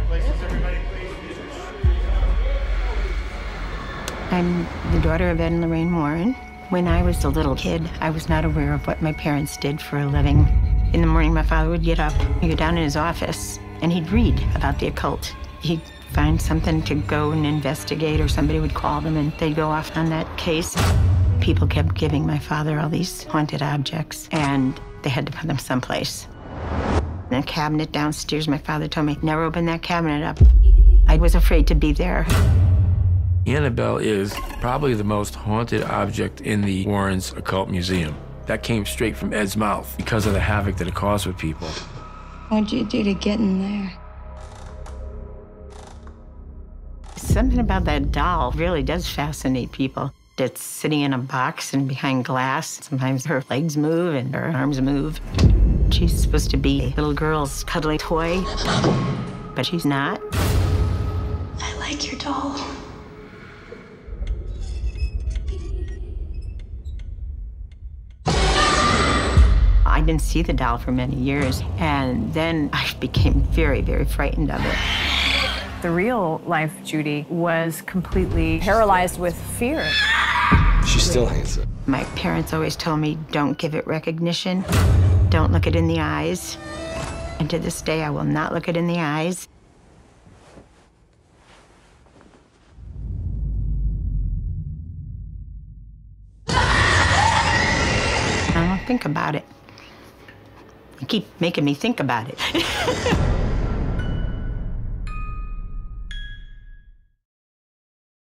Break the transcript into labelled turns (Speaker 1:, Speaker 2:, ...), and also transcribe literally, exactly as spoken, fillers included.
Speaker 1: I'm the daughter of Ed and Lorraine Warren. When I was a little kid, I was not aware of what my parents did for a living. In the morning, my father would get up, he'd go down in his office, and he'd read about the occult. He'd find something to go and investigate, or somebody would call them, and they'd go off on that case. People kept giving my father all these haunted objects, and they had to put them someplace. In a cabinet downstairs, my father told me, never open that cabinet up. I was afraid to be there.
Speaker 2: Annabelle is probably the most haunted object in the Warrens Occult Museum. That came straight from Ed's mouth because of the havoc that it caused with people.
Speaker 1: What'd you do to get in there? Something about that doll really does fascinate people. It's sitting in a box and behind glass. Sometimes her legs move and her arms move. She's supposed to be a little girl's cuddly toy, but she's not.
Speaker 3: I like your doll.
Speaker 1: I didn't see the doll for many years, and then I became very, very frightened of it.
Speaker 4: The real life Judy was completely paralyzed with fear.
Speaker 5: She still hates it.
Speaker 1: My parents always told me, don't give it recognition. Don't look it in the eyes. And to this day, I will not look it in the eyes. I don't think about it. You keep making me think about it.